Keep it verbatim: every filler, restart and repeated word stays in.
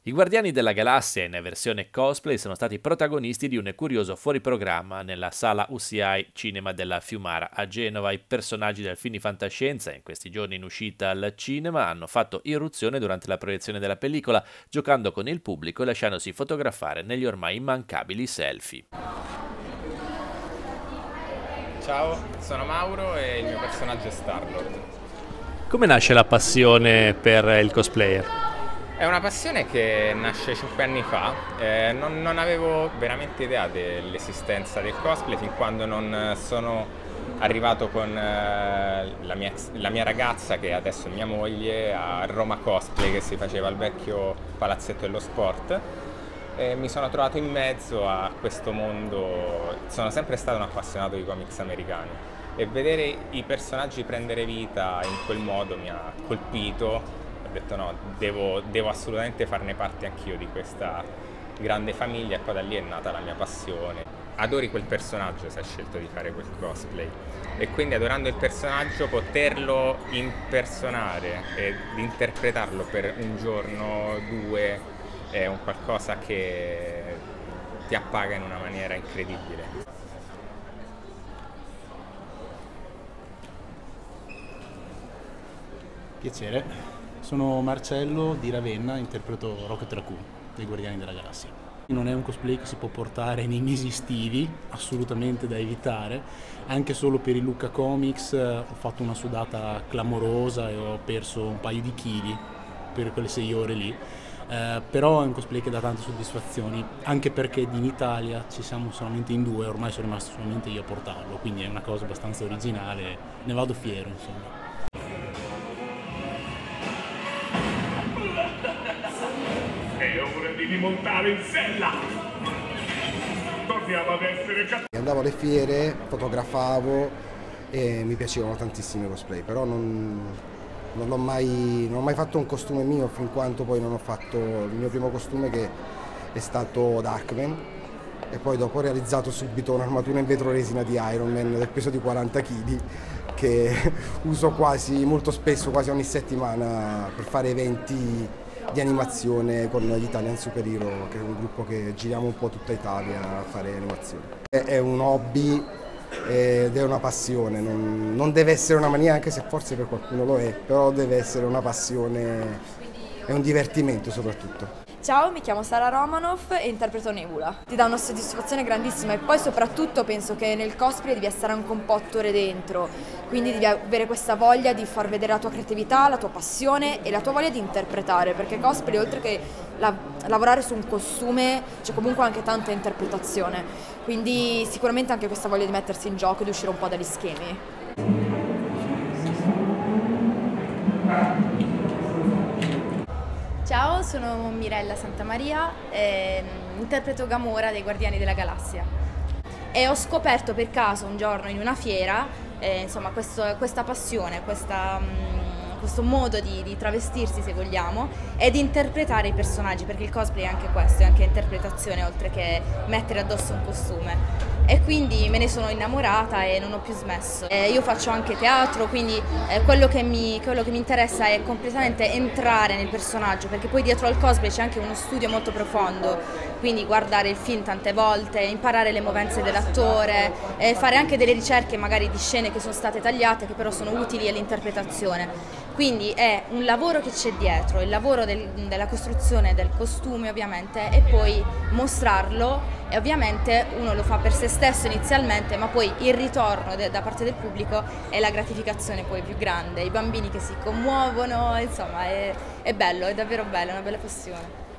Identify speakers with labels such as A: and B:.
A: I Guardiani della Galassia in versione cosplay sono stati protagonisti di un curioso fuoriprogramma nella sala U C I Cinema della Fiumara a Genova. I personaggi del film di fantascienza, in questi giorni in uscita al cinema, hanno fatto irruzione durante la proiezione della pellicola, giocando con il pubblico e lasciandosi fotografare negli ormai immancabili selfie.
B: Ciao, sono Mauro e il mio personaggio è Star-Lord.
A: Come nasce la passione per il cosplayer?
B: È una passione che nasce cinque anni fa, eh, non, non avevo veramente idea dell'esistenza del cosplay fin quando non sono arrivato con eh, la, mia, la mia ragazza, che adesso è mia moglie, a Roma Cosplay, che si faceva al vecchio palazzetto dello sport, e mi sono trovato in mezzo a questo mondo. Sono sempre stato un appassionato di comics americani e vedere i personaggi prendere vita in quel modo mi ha colpito. Ho detto no, devo, devo assolutamente farne parte anch'io di questa grande famiglia, e poi da lì è nata la mia passione. Adori quel personaggio se hai scelto di fare quel cosplay, e quindi adorando il personaggio poterlo impersonare ed interpretarlo per un giorno, due, è un qualcosa che ti appaga in una maniera incredibile.
C: Piacere. Sono Marcello di Ravenna, interpreto Rocket Raccoon dei Guardiani della Galassia. Non è un cosplay che si può portare nei mesi estivi, assolutamente da evitare. Anche solo per il Lucca Comics ho fatto una sudata clamorosa e ho perso un paio di chili per quelle sei ore lì. Eh, però è un cosplay che dà tante soddisfazioni, anche perché in Italia ci siamo solamente in due, ormai sono rimasto solamente io a portarlo, quindi è una cosa abbastanza originale, ne vado fiero, insomma.
D: È ora di rimontare in sella! Torniamo ad essere cattivi!
E: Andavo alle fiere, fotografavo e mi piacevano tantissimi cosplay, però non, non, l'ho mai, non ho mai fatto un costume mio fin quanto poi non ho fatto il mio primo costume, che è stato Darkman, e poi dopo ho realizzato subito un'armatura in vetroresina di Iron Man del peso di quaranta chili che uso quasi molto spesso, quasi ogni settimana, per fare eventi di animazione con gli Italian Super Hero, che è un gruppo che giriamo un po' tutta Italia a fare animazione. È un hobby ed è una passione, non, non deve essere una mania, anche se forse per qualcuno lo è, però deve essere una passione e un divertimento soprattutto.
F: Ciao, mi chiamo Sara Romanoff e interpreto Nebula. Ti dà una soddisfazione grandissima, e poi soprattutto penso che nel cosplay devi essere anche un po' attore dentro, quindi devi avere questa voglia di far vedere la tua creatività, la tua passione e la tua voglia di interpretare, perché cosplay, oltre che la, lavorare su un costume, c'è comunque anche tanta interpretazione, quindi sicuramente anche questa voglia di mettersi in gioco e di uscire un po' dagli schemi.
G: Ciao, sono Mirella Santamaria, e interpreto Gamora dei Guardiani della Galassia. E ho scoperto per caso un giorno in una fiera eh, insomma, questo, questa passione, questa, mh, questo modo di, di travestirsi, se vogliamo, e di interpretare i personaggi, perché il cosplay è anche questo, è anche interpretazione oltre che mettere addosso un costume. E quindi me ne sono innamorata e non ho più smesso. Eh, io faccio anche teatro, quindi eh, quello, che mi, quello che mi interessa è completamente entrare nel personaggio, perché poi dietro al cosplay c'è anche uno studio molto profondo, quindi guardare il film tante volte, imparare le movenze dell'attore, eh, fare anche delle ricerche magari di scene che sono state tagliate, che però sono utili all'interpretazione. Quindi è un lavoro che c'è dietro, il lavoro del, della costruzione del costume ovviamente, e poi mostrarlo, e ovviamente uno lo fa per se stesso inizialmente, ma poi il ritorno de, da parte del pubblico è la gratificazione poi più grande, i bambini che si commuovono, insomma è, è bello, è davvero bello, è una bella passione.